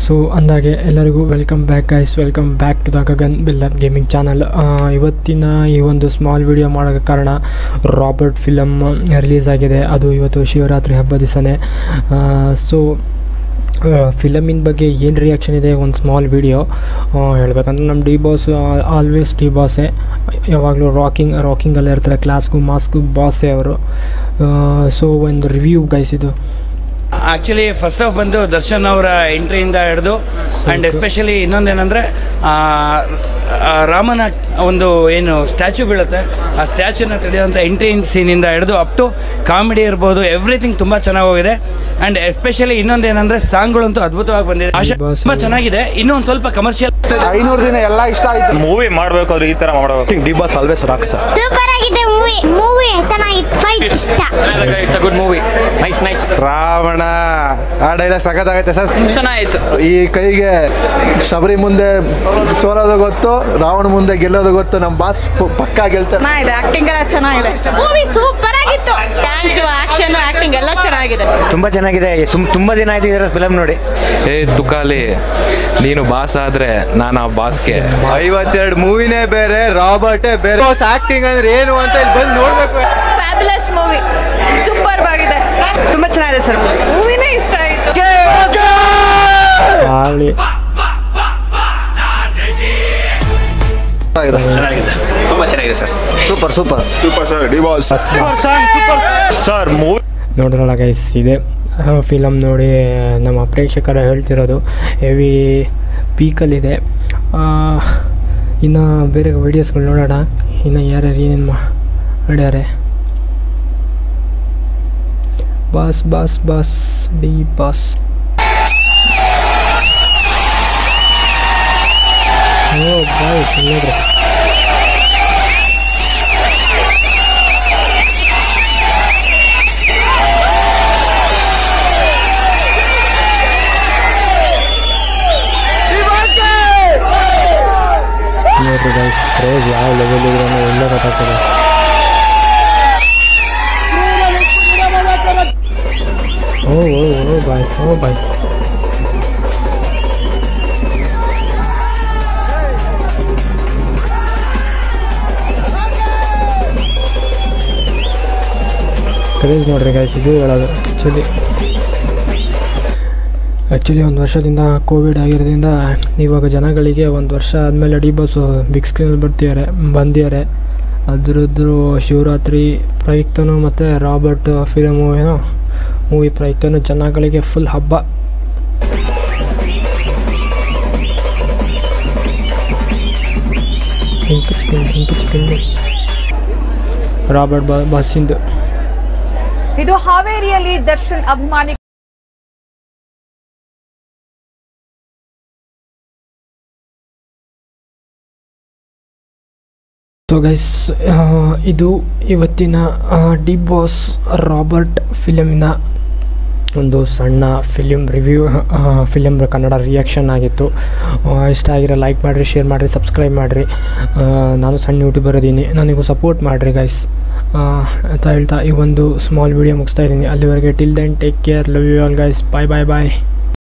So ಅಂದಾಗೆ ಎಲ್ಲರಿಗೂ welcome back guys, welcome back to the Gagan biller gaming channel. ಇವತ್ತಿನ ಈ ಒಂದು ಸ್ಮಾಲ್ ವಿಡಿಯೋ ಮಾಡೋಕ್ಕೆ ಕಾರಣ, ರಾಬರ್ಟ್ ಫಿಲಮ್ ರಿಲೀಸ್ ಆಗಿದೆ. ಅದು ಇವತ್ತು ಶಿವರಾತ್ರಿ ಹಬ್ಬದ ದಿವಸನೇ. ಸೊ ಫಿಲಮಿನ ಬಗ್ಗೆ ಏನು ರಿಯಾಕ್ಷನ್ ಇದೆ, ಒಂದು ಸ್ಮಾಲ್ ವಿಡಿಯೋ ಹೇಳ್ಬೇಕಂದ್ರೆ, ನಮ್ಮ DBOSS ಆಲ್ವೇಸ್ DBOSSೇ, ಯಾವಾಗಲೂ ರಾಕಿಂಗಲ್ಲೇ ಇರ್ತಾರೆ, ಕ್ಲಾಸ್ಗೂ ಮಾಸ್ಗೂ ಬಾಸೇ ಅವರು. ಸೊ ಒಂದು ರಿವ್ಯೂ ಗೈಸ್ ಇದು. ಆ್ಯಕ್ಚುಲಿ ಫಸ್ಟ್ ಆಫ್ ಬಂದು ದರ್ಶನ್ ಅವರ ಎಂಟ್ರಿಯಿಂದ ಹಿಡಿದು ಆ್ಯಂಡ್ ಎಸ್ಪೆಷಲಿ ಇನ್ನೊಂದೇನೆಂದರೆ ರಾಮನ ಒಂದು ಏನು ಸ್ಟ್ಯಾಚ್ಯೂ ಬೀಳುತ್ತೆ, ಆ ಸ್ಟ್ಯಾಚ್ಯೂನ ತಡೆಯುವಂಥ ಎಂಟ್ರಿ ಸೀನಿಂದ ಹಿಡಿದು ಅಪ್ ಟು ಕಾಮಿಡಿ ಇರ್ಬೋದು, ಎವ್ರಿಥಿಂಗ್ ತುಂಬ ಚೆನ್ನಾಗಿ ಹೋಗಿದೆ. ಆ್ಯಂಡ್ ಎಸ್ಪೆಷಲಿ ಇನ್ನೊಂದೇನೆಂದರೆ ಸಾಂಗ್ಗಳಂತೂ ಅದ್ಭುತವಾಗಿ ಬಂದಿದೆ, ತುಂಬ ಚೆನ್ನಾಗಿದೆ. ಇನ್ನೊಂದು ಸ್ವಲ್ಪ ಕಮರ್ಷಿಯಲ್ 500 ದಿನ ಎಲ್ಲ ಇಷ್ಟ ಆಯ್ತು. ಮೂವಿ ಮಾಡಬೇಕಾದ್ರೆ ಈ ತರ ಮಾಡಬೇಕು. DBOSS always rocks. ಸೂಪರ್ ಆಗಿದೆ ಮೂವಿ ಚೆನ್ನಾಗಿತ್ತು, ಫೈಟ್ ಇಷ್ಟ. It's a good movie, nice. Ravana ಆ ಡೈಲಾಗ್ ಸಖತ್ತಾಗೈತೆ ಸರ್, ಚೆನ್ನಾಗಿತ್ತು. ಈ ಕೈಗೆ ಶಬರಿ ಮುಂದೆ ಸೋಲೋದು ಗೊತ್ತು, ರಾವಣ ಮುಂದೆ ಗೆಲ್ಲೋದು ಗೊತ್ತು. ನಮ್ಮ ಬಾಸ್ ಪಕ್ಕಾ ಗೆಲ್ತಾರೆ. ಚೆನ್ನಾಗಿದೆ, ಆಕ್ಟಿಂಗ್ ಎಲ್ಲ ಚೆನ್ನಾಗಿದೆ. ಮೂವಿ ಸೂಪರ್ ಆಗಿತ್ತು, ಡ್ಯಾನ್ಸ್, ಆಕ್ಷನ್, ಆಕ್ಟಿಂಗ್ ಎಲ್ಲ ಚೆನ್ನಾಗಿದೆ, ತುಂಬಾ ಚೆನ್ನಾಗಿದೆ. ತುಂಬಾ ದಿನ ಆಯ್ತು ಇದರ ಫಿಲಮ್ ನೋಡಿ. ತುಕಾಲಿ, ನೀನು ಬಾಸ್ ಆದ್ರೆ ನಾನು ಆ ಬಾಸ್ಗೆ. 52 ಮೂವಿನೇ ಬೇರೆ, ರಾಬರ್ಟೇ ಬೇರೆ. ಆಕ್ಟಿಂಗ್ ಅಂದ್ರೆ ಏನು ಅಂತ ಇಲ್ಲಿ ಬಂದು ನೋಡ್ಬೇಕು. ಫ್ಯಾಬ್ಯುಲಸ್ ಮೂವಿ, ಸೂಪರ್ ಆಗಿದೆ, ತುಂಬಾ ಚೆನ್ನಾಗಿದೆ ಸರ್. ಮೂವಿನೇ ಇಷ್ಟ ಆಯ್ತು. ಚೆನ್ನಾಗಿದೆ, ತುಂಬಾ ಚೆನ್ನಾಗಿದೆ sir. Super sir. DBOSS sir movie ನೋಡ್ರಲ್ಲ ಗೈಸ್, ಇದೆ ಫಿಲಮ್ ನೋಡಿ ನಮ್ಮ ಪ್ರೇಕ್ಷಕರು ಹೇಳ್ತಿರೋದು ಹೆವಿ ಪೀಕಲ್ಲಿದೆ. ಇನ್ನು ಬೇರೆ ವೀಡಿಯೋಸ್ಗಳು ನೋಡೋಣ, ಇನ್ನು ಯಾರ್ಯಾರು ಏನೇನು ಮಾಡ್ಯಾರೆ. Boss DBOSS. ಓ ಬಾಯ್ ನೋಡ್ರಿ, ನೋಡ್ರಿ ಗೈಸ್, ಕ್ರೇಜ್ ಯಾವ ಲೆವೆಲ್ ಇದೆ ಅನ್ನೋ ಎಲ್ಲ ಗೊತ್ತಾಗ್ತದೆ. ಓ ಬಾಯ್ ಕ್ರೇಜ್ ನೋಡ್ರಿ ಗೈಸ್, ಇದು ಹೇಳೋದು. ಆ್ಯಕ್ಚುಲಿ ಒಂದು ವರ್ಷದಿಂದ ಕೋವಿಡ್ ಆಗಿರೋದ್ರಿಂದ ಇವಾಗ ಜನಗಳಿಗೆ ಒಂದು ವರ್ಷ ಆದಮೇಲೆ DBOSS ಬಿಗ್ ಸ್ಕ್ರೀನಲ್ಲಿ ಬಂದಿದ್ದಾರೆ. ಅದರದ್ದು ಶಿವರಾತ್ರಿ ಪ್ರಯುಕ್ತನೂ ಮತ್ತು ರಾಬರ್ಟ್ ಫಿಲಮು ಏನೋ ಮೂವಿ ಪ್ರಯುಕ್ತನೂ ಜನಗಳಿಗೆ ಫುಲ್ ಹಬ್ಬ. ರಾಬರ್ಟ್ ಬಾಸಿಂದು ಇದು ಹಾವೇರಿಯಲ್ಲಿ ದರ್ಶನ್ ಅಭಿಮಾನಿ. ಸೊ ಗೈಸ್, ಇದು ಇವತ್ತಿನ DBOSS ರಾಬರ್ಟ್ ಫಿಲಮಿನ ಒಂದು ಸಣ್ಣ film review, film Kannada reaction ಆಗಿತ್ತು. ಇಷ್ಟ ಆಗಿರೋ ಲೈಕ್ ಮಾಡಿರಿ, ಶೇರ್ ಮಾಡಿರಿ, ಸಬ್ಸ್ಕ್ರೈಬ್ ಮಾಡಿರಿ. ನಾನು ಸಣ್ಣ ಯೂಟ್ಯೂಬರ್ ಇದ್ದೀನಿ, ನನಗೂ ಸಪೋರ್ಟ್ ಮಾಡಿರಿ ಗೈಸ್ ಅಂತ ಹೇಳ್ತಾ ಈ ಒಂದು ಸ್ಮಾಲ್ ವಿಡಿಯೋ ಮುಗಿಸ್ತಾ ಇದ್ದೀನಿ. ಅಲ್ಲಿವರೆಗೆ till then take care, love you all guys, bye.